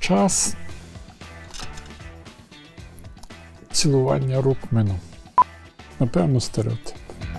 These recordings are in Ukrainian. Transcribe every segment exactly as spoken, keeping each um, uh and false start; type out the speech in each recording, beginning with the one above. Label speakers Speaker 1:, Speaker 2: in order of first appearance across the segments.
Speaker 1: час цілування рук минув. Напевно, стереотип.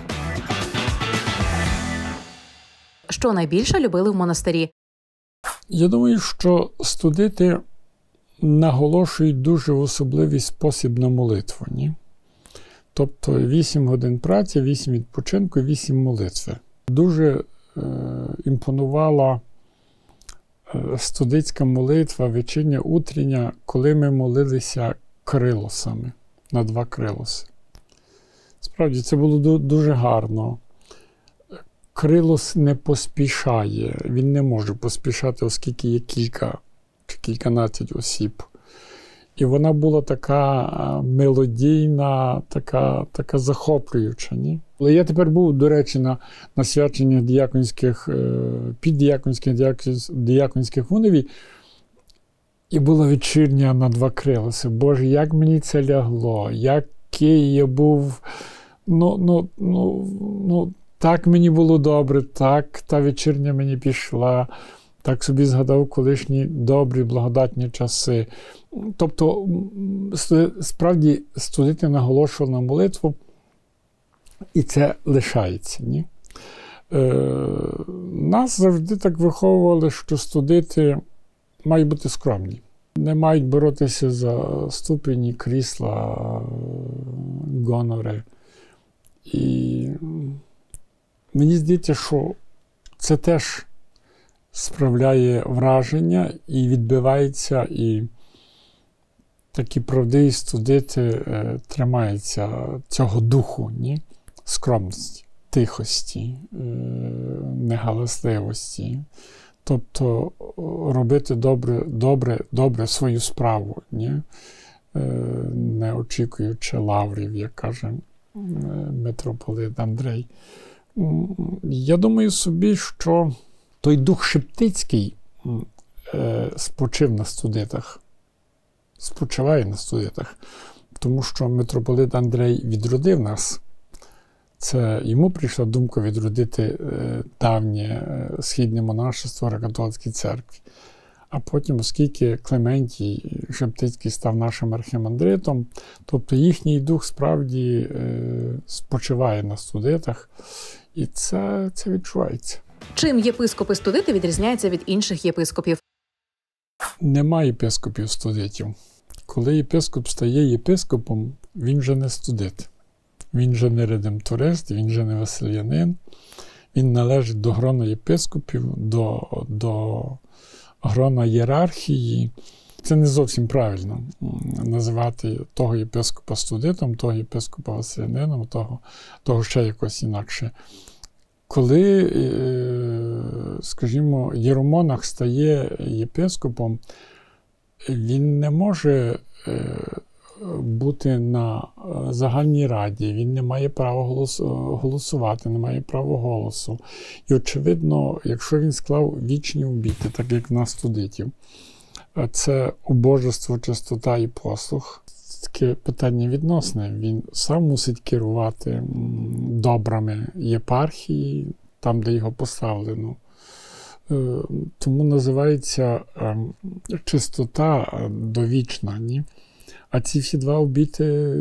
Speaker 2: Що найбільше любили в монастирі?
Speaker 1: Я думаю, що студити наголошують дуже в особливий спосіб на молитву. Ні? Тобто вісім годин праці, вісім відпочинку, вісім молитви. Дуже е, імпонувала е, студицька молитва, вечірня, утрення, коли ми молилися крилосами, на два крилоси. Справді, це було дуже гарно. Крилос не поспішає, він не може поспішати, оскільки є кілька чи кільканадцять осіб. І вона була така мелодійна, така, така захоплююча. Ні? Але я тепер був, до речі, на, на свяченнях діяконських, піддіяконських, діяконських унивій, і була вечірня на два крилоси. Боже, як мені це лягло, який я був, ну, ну, ну, ну, так мені було добре, так та вечірня мені пішла, так собі згадав колишні добрі, благодатні часи. Тобто, справді, студити наголошував на молитву, і це лишається. Ні? Е, нас завжди так виховували, що студити мають бути скромні. Не мають боротися за ступені, крісла, гонори. І мені здається, що це теж справляє враження і відбивається, і такі правдиві студити е, тримаються цього духу, ні? Скромності, тихості, е, негаласливості. Тобто робити добре, добре, добре свою справу, ні? Е, не очікуючи лаврів, як каже е, митрополит Андрей. Я думаю собі, що той дух шептицький е, спочив на студитах, спочиває на студитах, тому що митрополит Андрей відродив нас. Це йому прийшла думка відродити е, давнє е, східне монашество Греко-католицькій церкві. А потім, оскільки Клементій Шептицький став нашим архімандритом, тобто їхній дух справді е, спочиває на студитах, і це, це відчувається.
Speaker 2: Чим єпископи-студити відрізняються від інших єпископів?
Speaker 1: Немає єпископів-студитів. Коли єпископ стає єпископом, він же не студит. Він же не редемторист, він же не василянин. Він належить до грона єпископів, до, до грона ієрархії. Це не зовсім правильно називати того єпископа студитом, того єпископа василянином, того, того ще якось інакше. Коли, скажімо, єромонах стає єпископом, він не може бути на загальній раді, він не має права голосувати, не має права голосу. І, очевидно, якщо він склав вічні обіти, так як в нас студитів, це убожество, чистота і послух. Таке питання відносне. Він сам мусить керувати добрами єпархії, там, де його поставлено. Тому називається чистота довічна. Ні? А ці всі два обіти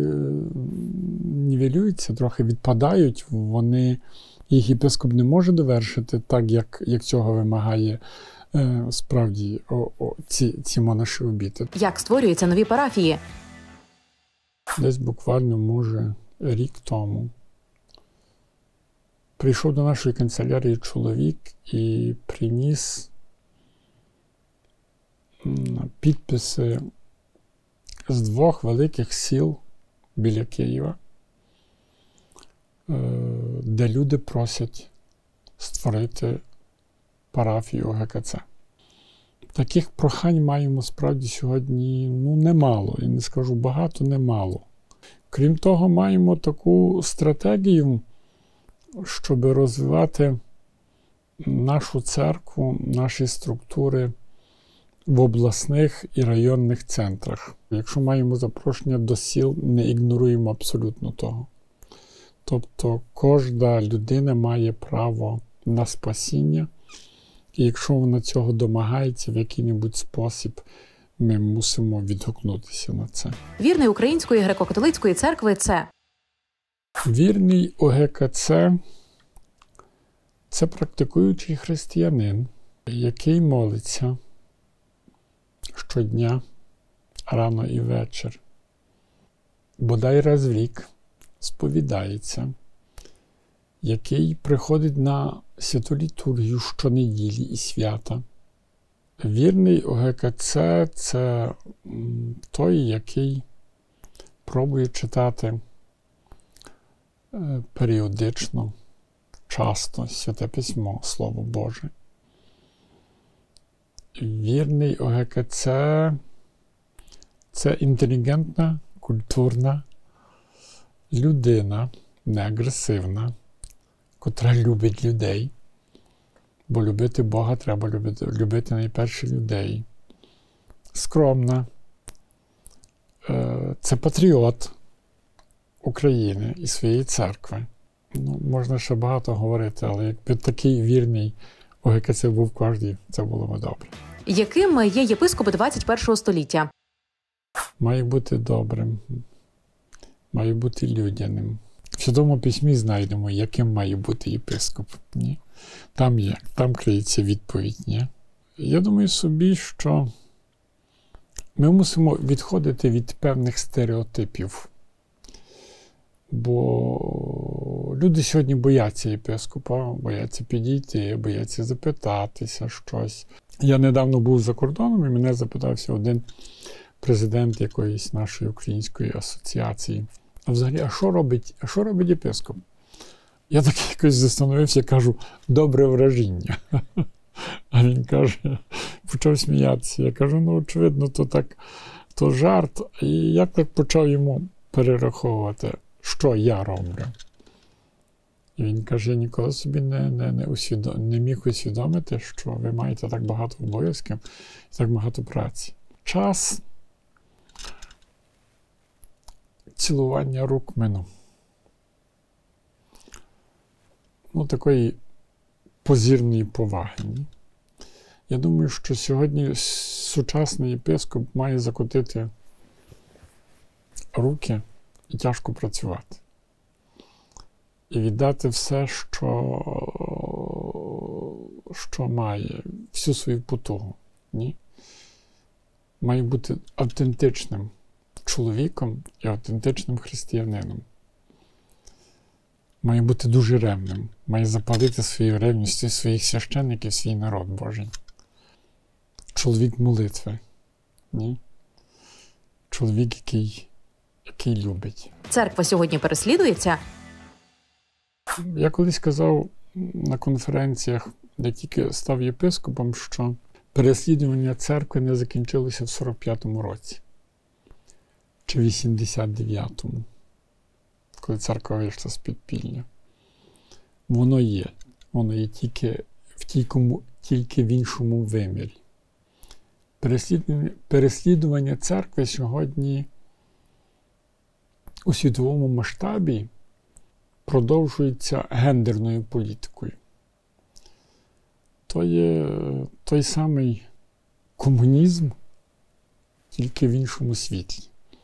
Speaker 1: нівелюються, трохи відпадають. Вони, їх єпископ не може довершити так, як, як цього вимагає е, справді о, о, ці, ці монаші обіти.
Speaker 2: Як створюються нові парафії?
Speaker 1: Десь буквально, може, рік тому прийшов до нашої канцелярії чоловік і приніс підписи з двох великих сіл біля Києва, де люди просять створити парафію ГКЦ. Таких прохань маємо справді сьогодні ну, немало, і не скажу багато, немало. Крім того, маємо таку стратегію, щоб розвивати нашу церкву, наші структури в обласних і районних центрах. Якщо маємо запрошення до сіл, не ігноруємо абсолютно того. Тобто кожна людина має право на спасіння, і якщо вона цього домагається в який-небудь спосіб, ми мусимо відгукнутися на це.
Speaker 2: Вірний Української греко-католицької церкви – це?
Speaker 1: Вірний О Ге Ка Це – це практикуючий християнин, який молиться щодня, рано і вечір, бодай раз в рік сповідається, який приходить на святу літургію щонеділі і свята. Вірний О Ге Ка Це – це той, який пробує читати періодично, часто Святе Письмо, Слово Боже. Вірний О Ге Ка Це – це інтелігентна, культурна людина, не агресивна, котра любить людей. Бо любити Бога треба любити, любити найперше людей. Скромна. Це патріот України і своєї церкви. Ну, можна ще багато говорити, але якби такий вірний О Ге Ка Це був кожній, це було б добре.
Speaker 2: Яким є єпископ двадцять першого століття?
Speaker 1: Має бути добрим, має бути людяним. В Святому Письмі знайдемо, яким має бути єпископ. Ні? Там є, там криється відповідь. Ні? Я думаю собі, що ми мусимо відходити від певних стереотипів. Бо люди сьогодні бояться єпископа, бояться підійти, бояться запитатися щось. Я недавно був за кордоном і мене запитався один президент якоїсь нашої української асоціації. А взагалі, а що робить, а що робить єпископ? Я так якось застановився, кажу, добре враження. А він каже, почав сміятися. Я кажу, ну, очевидно, то так, то жарт. І я так почав йому перераховувати, що я роблю. І він каже, я ніколи собі не, не, не, усвідом, не міг усвідомити, що ви маєте так багато обов'язків і так багато праці. Час цілування рук минув. Ну, такої позірної поваги. Ні? Я думаю, що сьогодні сучасний єпископ має закотити руки і тяжко працювати. І віддати все, що, що має, всю свою потугу. Ні? Має бути автентичним чоловіком і автентичним християнином. Має бути дуже ревним. Має запалити своєю ревністю своїх священників, свій народ Божий. Чоловік молитви. Ні? Чоловік, який, який любить.
Speaker 2: Церква сьогодні переслідується?
Speaker 1: Я колись казав на конференціях, де тільки став єпископом, що переслідування церкви не закінчилося в сорок п'ятому році. Чи вісімдесят дев'ятому, коли церква вийшла з підпілля. Воно є. Воно є тільки в, тільки, тільки в іншому вимірі. Переслідування, переслідування церкви сьогодні у світовому масштабі продовжується гендерною політикою. То є той самий комунізм, тільки в іншому світлі.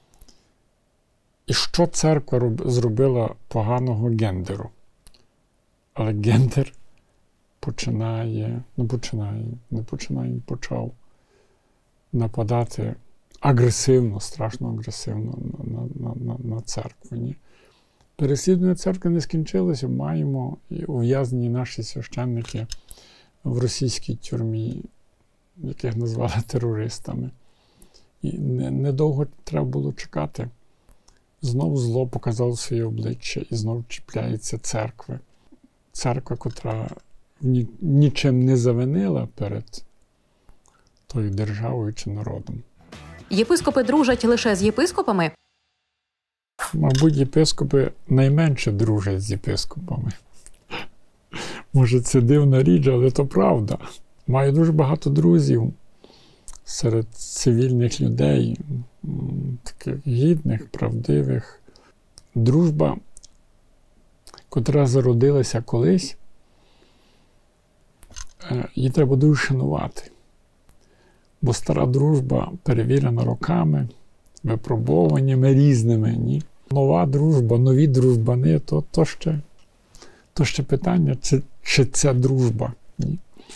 Speaker 1: І що церква роб, зробила поганого гендеру? Але гендер починає, не починає, не починає, почав нападати агресивно, страшно агресивно на, на, на, на церкву. Ні? Переслідування церкви не скінчилося, маємо і ув'язнені наші священники в російській тюрмі, яких назвали терористами. І недовго треба було чекати. Знову зло показало своє обличчя і знову чіпляється церкви. Церква, котра ні, нічим не завинила перед тою державою чи народом.
Speaker 2: Єпископи дружать лише з єпископами?
Speaker 1: Мабуть, єпископи найменше дружать з єпископами. Може, це дивна річ, але то правда. Маю дуже багато друзів серед цивільних людей, таких гідних, правдивих. Дружба, котра зародилася колись, її треба дуже шанувати. Бо стара дружба перевірена роками, випробовуваннями різними. Ні? Нова дружба, нові дружбани, то, то, ще, то ще питання, чи, чи це дружба. Ні?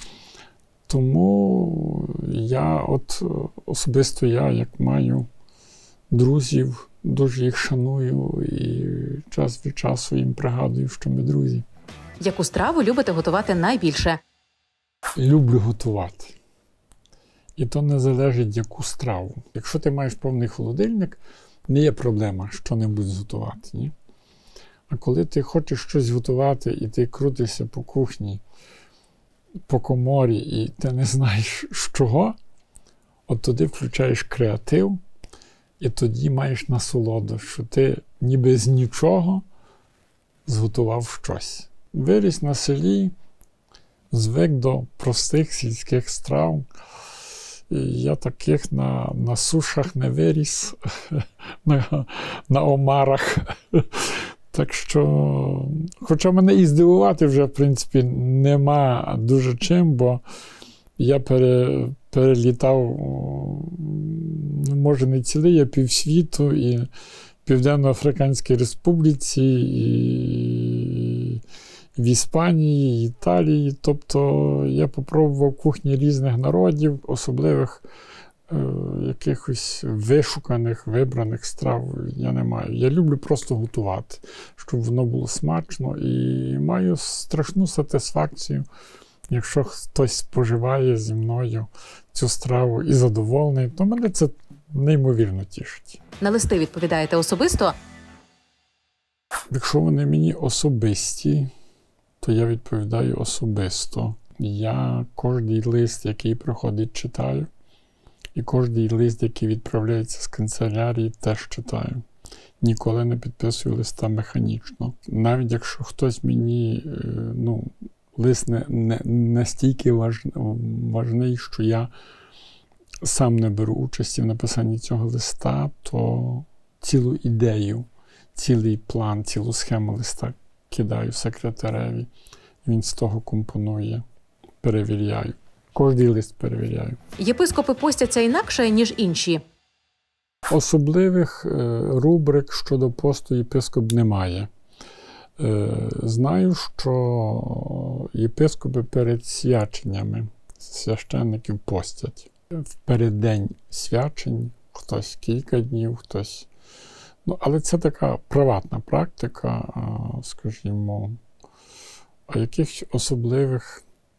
Speaker 1: Тому я, от особисто я, як маю друзів, дуже їх шаную і час від часу їм пригадую, що ми друзі.
Speaker 2: Яку страву любите готувати найбільше?
Speaker 1: Люблю готувати. І то не залежить, яку страву. Якщо ти маєш повний холодильник, не є проблема що-небудь зготувати. Ні? А коли ти хочеш щось готувати, і ти крутишся по кухні, по коморі, і ти не знаєш, з чого, от тоді включаєш креатив, і тоді маєш насолоду, що ти ніби з нічого зготував щось. Виріс на селі, звик до простих сільських страв. І я таких на, на сушах не виріс, на, на омарах. Так що, хоча мене і здивувати вже, в принципі, нема дуже чим, бо я пере, перелітав, може не цілий, а півсвіту, і в Південно-Африканській Республіці, і в Іспанії, і Італії. Тобто я попробував кухні різних народів, особливих е, якихось вишуканих, вибраних страв я не маю. Я люблю просто готувати, щоб воно було смачно, і маю страшну сатисфакцію, якщо хтось споживає зі мною цю страву і задоволений, то мене це неймовірно тішить.
Speaker 2: На листи відповідаєте особисто?
Speaker 1: Якщо вони мені особисті, то я відповідаю особисто. Я кожний лист, який приходить, читаю. І кожний лист, який відправляється з канцелярії, теж читаю. Ніколи не підписую листа механічно. Навіть якщо хтось мені, ну, лист не, не, настільки важ, важний, що я сам не беру участі в написанні цього листа, то цілу ідею, цілий план, цілу схему листа кидаю секретареві. Він з того компонує, перевіряю. Кожний лист перевіряю.
Speaker 2: Єпископи постяться інакше, ніж інші?
Speaker 1: Особливих е, рубрик щодо посту єпископ немає. Е, знаю, що єпископи перед свяченнями священників постять. В переддень свячень, хтось кілька днів, хтось... Ну, але це така приватна практика, скажімо, а якихось особливих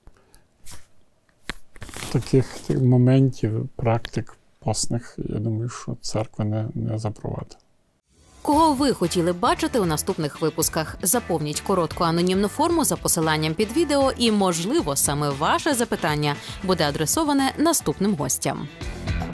Speaker 1: таких моментів, практик постних, я думаю, що церква не, не запровадить.
Speaker 2: Кого ви хотіли бачити у наступних випусках? Заповніть коротку анонімну форму за посиланням під відео і, можливо, саме ваше запитання буде адресоване наступним гостям.